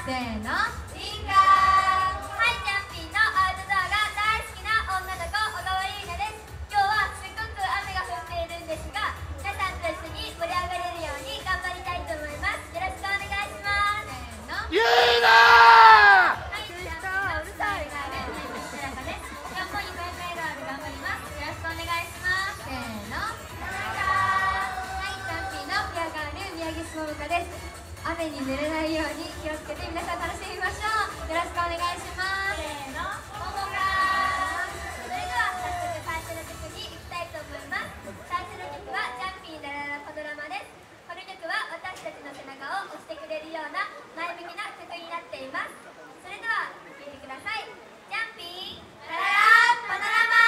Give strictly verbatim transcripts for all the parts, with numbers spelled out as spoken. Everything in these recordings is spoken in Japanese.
せーの。 リンガー。はい、ジャンピーのアウトドアが大好きな女の子、小川優奈です。今日はすっごく雨が降っているんですが、皆さんと一緒に盛り上がれるように頑張りたいと思います。よろしくお願いします。せーの。 ゆいなはい、ジャンピーのうるさいがね、ね、しらかです。今日もにかいめがある頑張ります。よろしくお願いします。 せーの。 はい、 ジャンピーのピアガール宮城桃香です。雨に濡れないように気をつけて皆さん楽しみましょう。よろしくお願いします。 せーの、ももかー。それでは早速最初の曲に行きたいと思います。最初の曲はジャンピーラララパドラマです。この曲は私たちの背中を押してくれるような前向きな曲になっています。それでは聴いてください。ジャンピーラララパドラマ。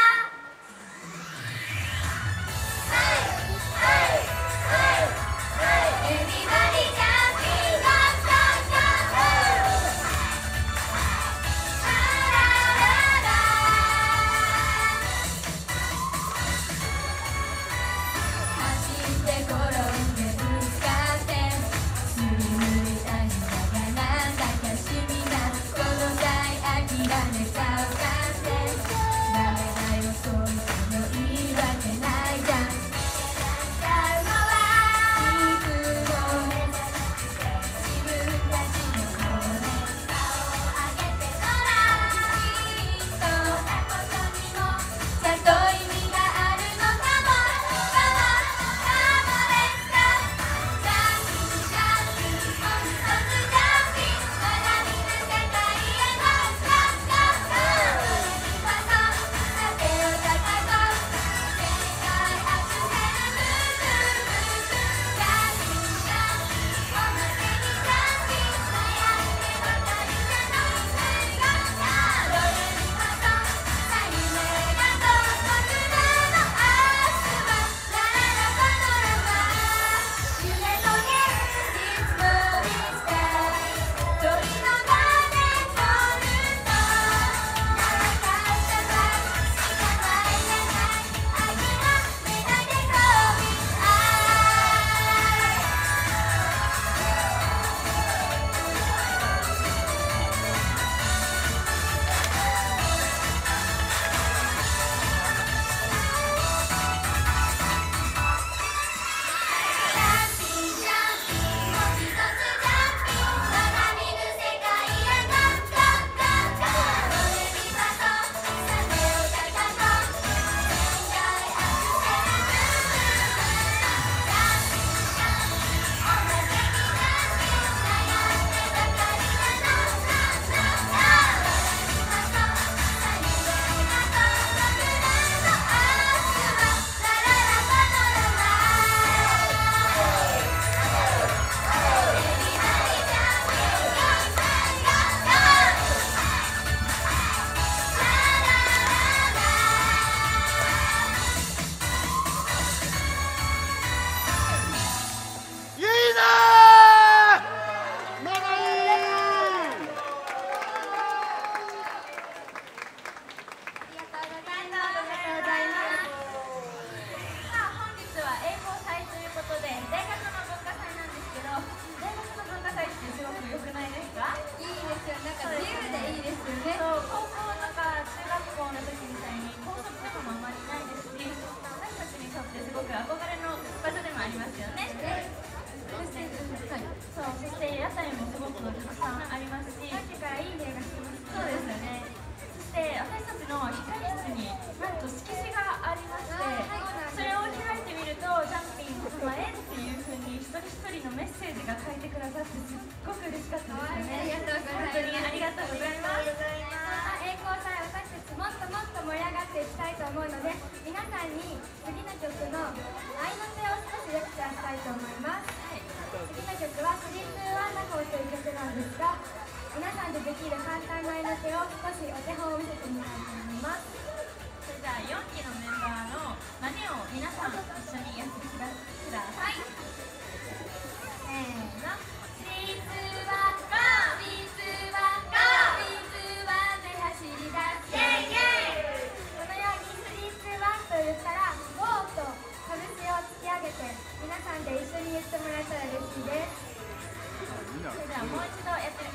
思うので、皆さんに次の曲の合いの手を少しレクチャーしたいと思います。はい、次の曲はスリーツーワンダフォーという曲なんですが、皆さんでできる簡単な合いの手を少しお手本を見せてみたいと思います。 それじゃあよんきのメンバーの真似を皆さん一緒にやってください。せーの、スリーツーワンゴー、スリーツーワンゴー、スリーツーワンで走り出す、イェイイェイ。 このようにスリーツーワンと言ったらゴーと拳を突き上げて皆さんで一緒に言ってもらえたら嬉しいです。 それではもう一度やってみ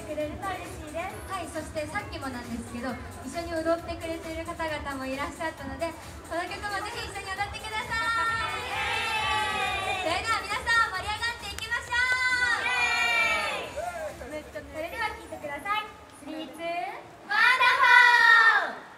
くれると嬉しいです。 はい、そしてさっきもなんですけど一緒に踊ってくれてる方々もいらっしゃったので、この曲もぜひ一緒に踊ってください。それでは皆さん盛り上がっていきましょう。 それでは聴いてください。スリー、ツー、 ワンダフォー。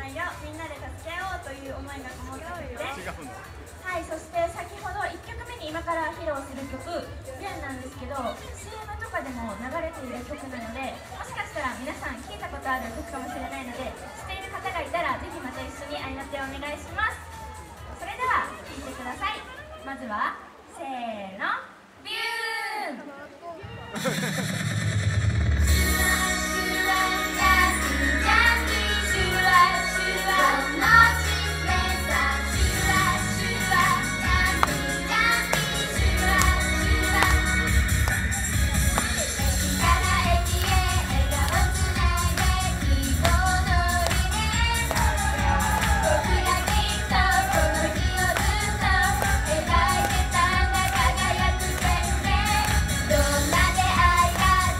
いをみんなで助け合おうという思いがこもった曲です。 違うの？ はい、そして先ほどいっきょくめに今から披露する曲「ビュン」なんですけど シーエム とかでも流れている曲なので、もしかしたら皆さん聴いたことある曲かもしれないので、知っている方がいたらぜひまた一緒に合いの手をお願いします。それでは聴いてください。まずはせーの、ビューン。 どんな出会いが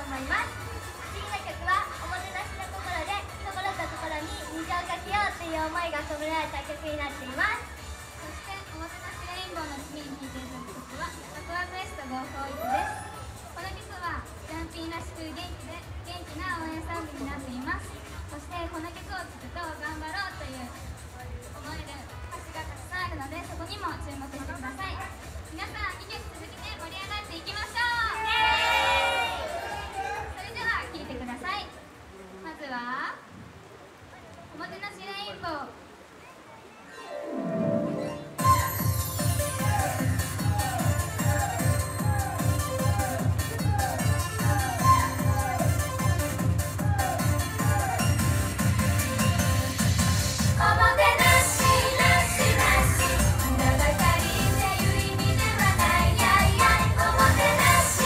思います。次の曲はおもてなしの心で心と心に虹をかけようという思いが込められた曲になっています。そしておもてなしレインボーの次に聴いていただく曲はアクアクエストゴーフォーイトです。この曲はジャンピーらしく元気で元気な応援ソングになっています。そしてこの曲を聴くと頑張ろうという思える歌詞がたくさんあるので、そこにも注目してください。皆さんにきょく続けて盛り上がっていきましょう。それでは聴いてください。まずはおもてなしレインボー。 おもてなし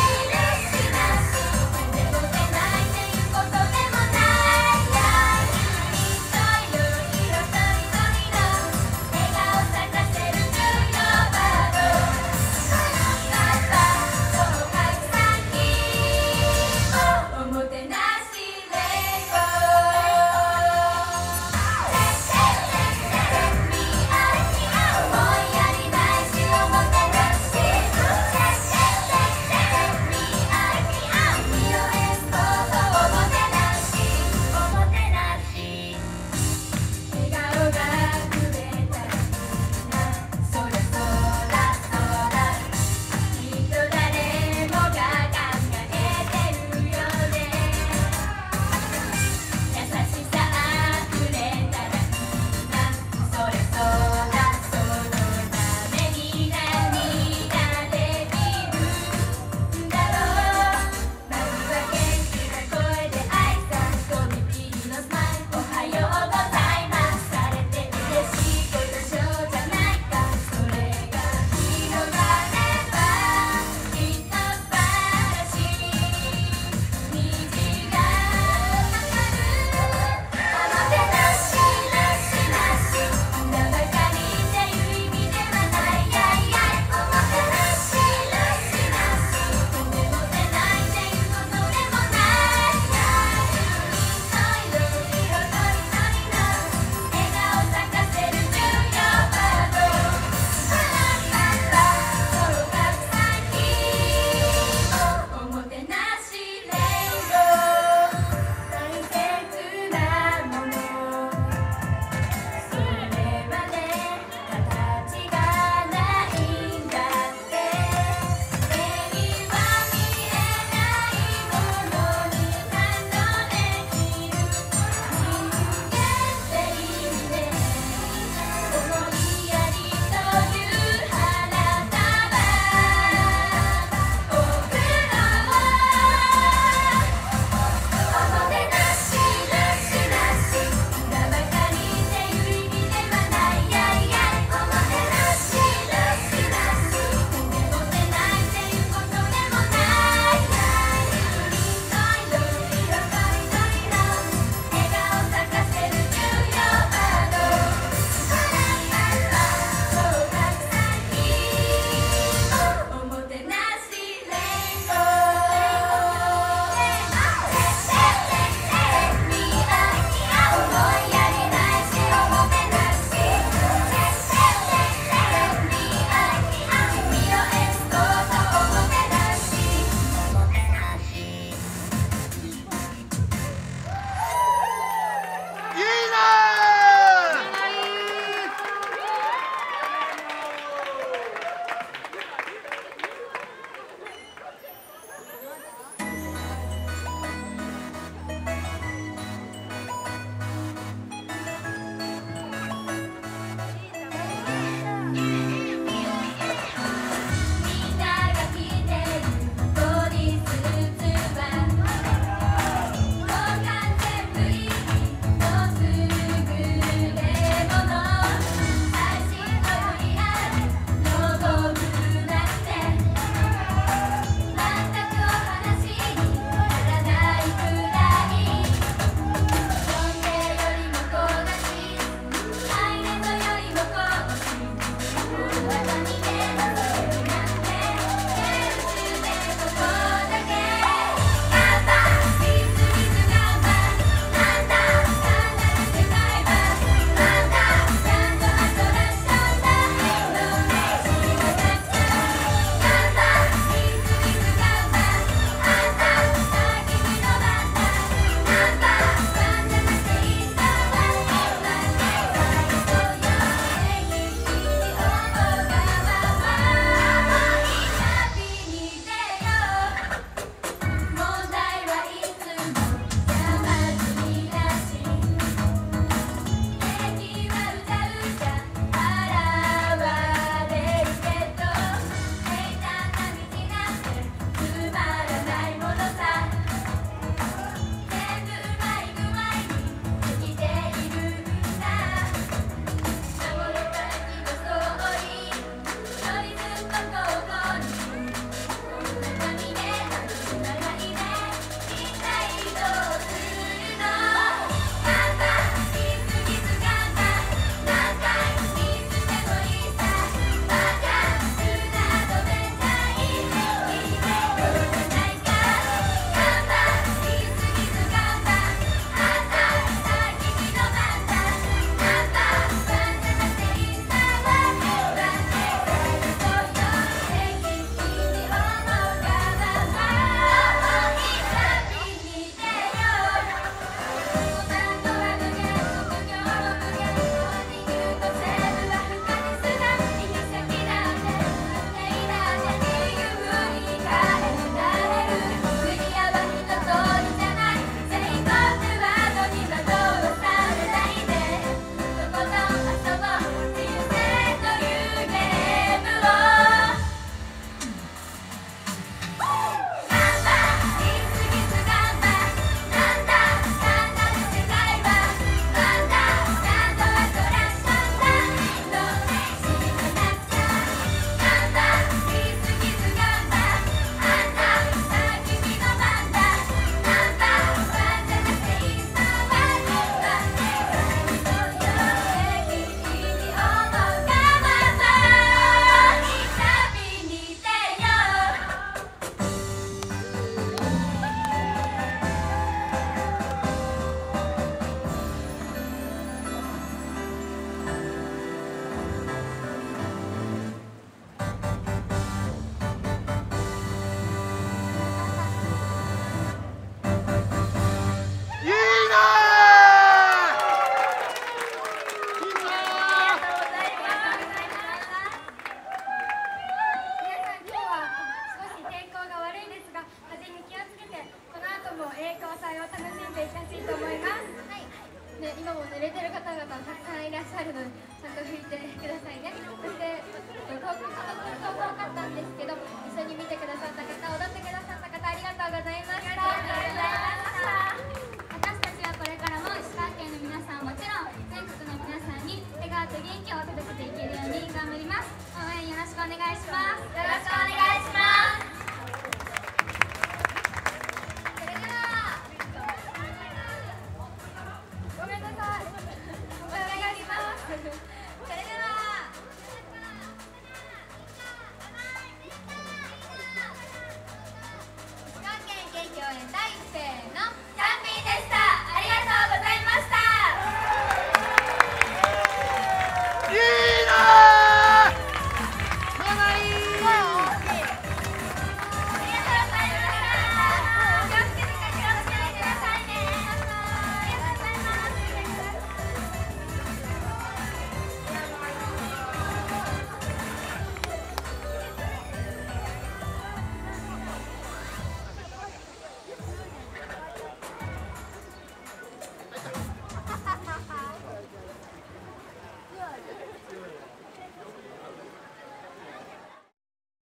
ていってほしいと思います。 はい、ね、今も寝れてる方々たくさんいらっしゃるのでちゃんと拭いてくださいね。そして遠く遠かったんですけど一緒に見てくださった方、踊ってくださった方ありがとうございました。